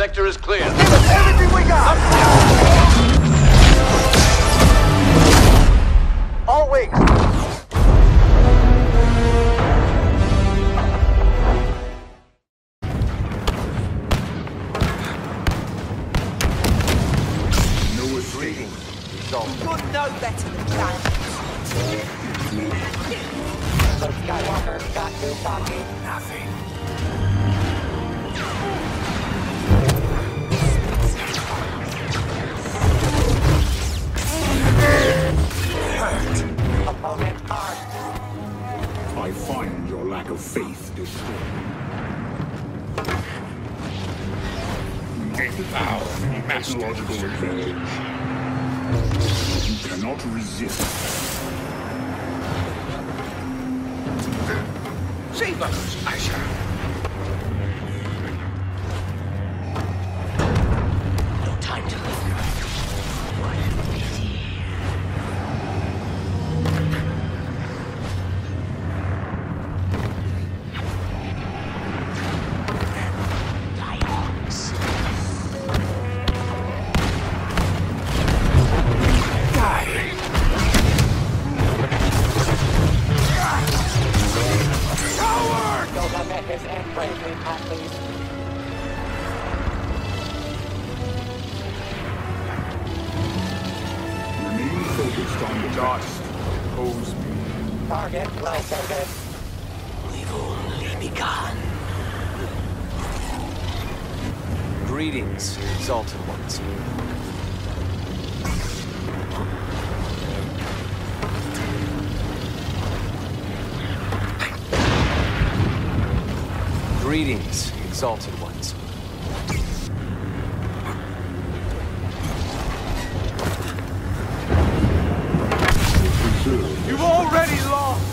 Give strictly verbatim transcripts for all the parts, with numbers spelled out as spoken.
sector is clear. Give us everything we got! All wings. No escape. You'd know better than that. Skywalker got too cocky. Nothing. Opponent hard. I find your lack of faith disturbing. Thou technological advantage. You cannot resist. Save us, Asher. No time to live. What a pity. Diox. Die. Don't let his end bravely, please. Remain focused on the dust. Oppose me. Target located. We've only begun. Greetings, exalted ones. Greetings, exalted ones. You've already lost!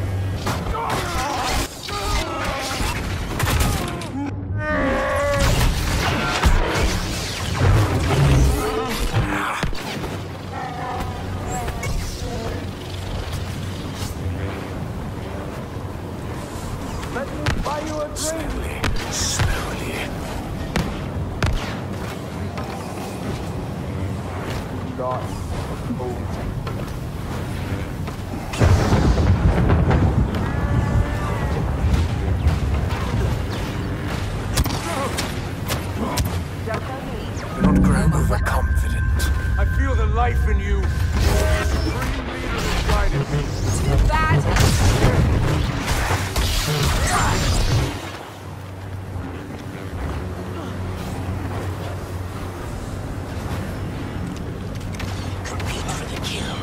Let me buy you a drink! Slowly, slowly. Not oppose. Don't grow overconfident. I feel the life in you. Supreme leader inside of me. Too bad. Compete for the kill.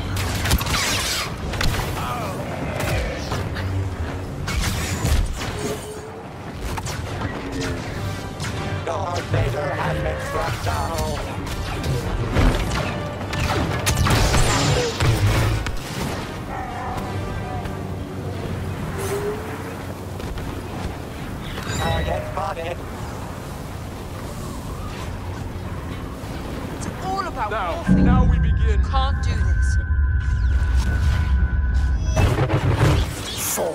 Darth Vader has been struck down. Target spotted. It's all about Now, morphine. now we begin. Can't do this. Fall.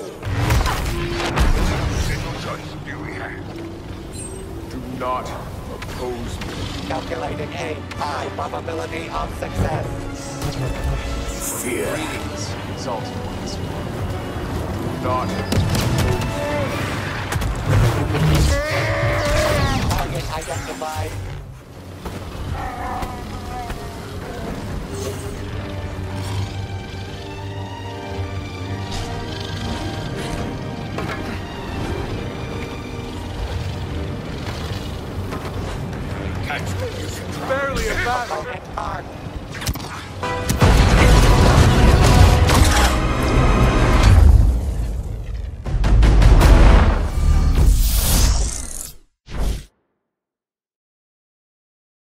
Little choice do we have? Do not oppose me. Calculating a high probability of success. Fear. Greetings, exalted ones. Do not Target identified. Catch me if you try. barely a battle. Opponent marked.